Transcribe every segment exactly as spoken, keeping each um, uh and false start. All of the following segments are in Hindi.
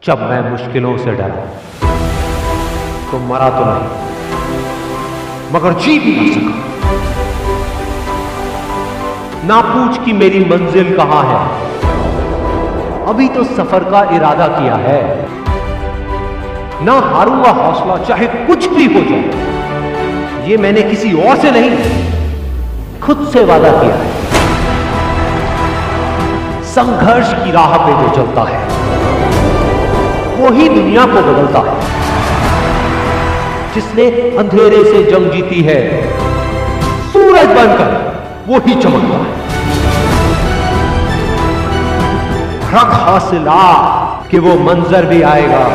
जब मैं मुश्किलों से डरा तो मरा तो नहीं मगर जी भी ना सका। ना पूछ कि मेरी मंजिल कहां है, अभी तो सफर का इरादा किया है। ना हारूंगा हौसला चाहे कुछ भी हो जाए, ये मैंने किसी और से नहीं खुद से वादा किया है। संघर्ष की राह पे जो चलता है वो ही दुनिया को बदलता है। जिसने अंधेरे से जंग जीती है, सूरज बनकर वो ही चमकता है। रख हासिला कि वो मंजर भी आएगा,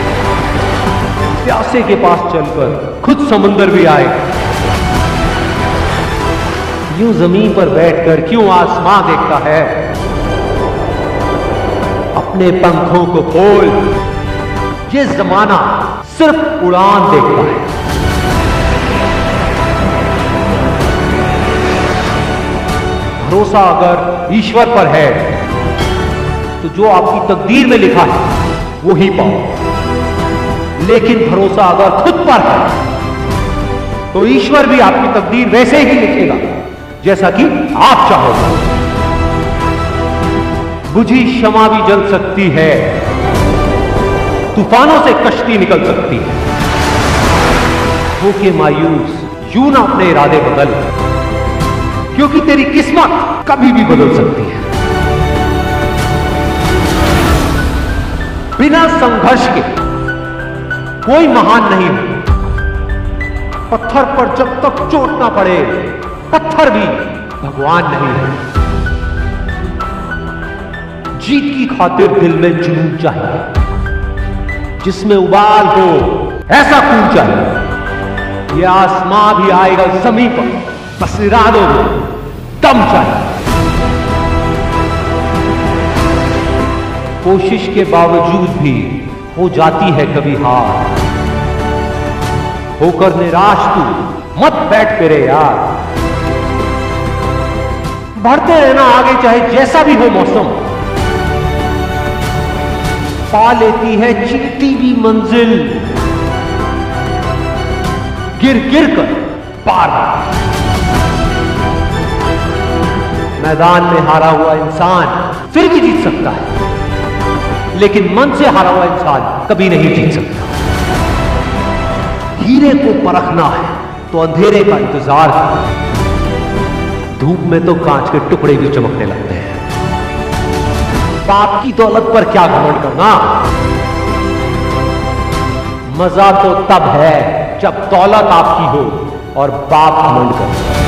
प्यासे के पास चलकर खुद समंदर भी आएगा। यूं जमीन पर बैठकर क्यों आसमां देखता है, अपने पंखों को खोल, ये जमाना सिर्फ उड़ान देखता है। भरोसा अगर ईश्वर पर है तो जो आपकी तकदीर में लिखा है वो ही पाओ। लेकिन भरोसा अगर खुद पर है तो ईश्वर भी आपकी तकदीर वैसे ही लिखेगा जैसा कि आप चाहोगे। बुझी शमा भी जल सकती है, तूफानों से कश्ती निकल सकती है। होके मायूस यूं ना अपने इरादे बदल, क्योंकि तेरी किस्मत कभी भी बदल सकती है। बिना संघर्ष के कोई महान नहीं है। पत्थर पर जब तक चोट ना पड़े, पत्थर भी भगवान नहीं है। जीत की खातिर दिल में जुनून चाहिए, जिसमें उबाल हो ऐसा खून चाहिए। ये आसमां भी आएगा जमीन पर, बस इरादों में दम चाहिए। कोशिश के बावजूद भी हो जाती है कभी हार, होकर निराश तू मत बैठ तेरे यार। बढ़ते रहना आगे चाहे जैसा भी हो मौसम, पा लेती है चीटी भी मंजिल। गिर गिर कर पार। मैदान में हारा हुआ इंसान फिर भी जीत सकता है, लेकिन मन से हारा हुआ इंसान कभी नहीं जीत सकता। हीरे को परखना है तो अंधेरे का इंतजार है। धूप में तो कांच के टुकड़े भी चमकने लगते हैं। बाप की दौलत पर क्या घमंड करना, मजा तो तब है जब दौलत आपकी हो और बाप घमंड करे।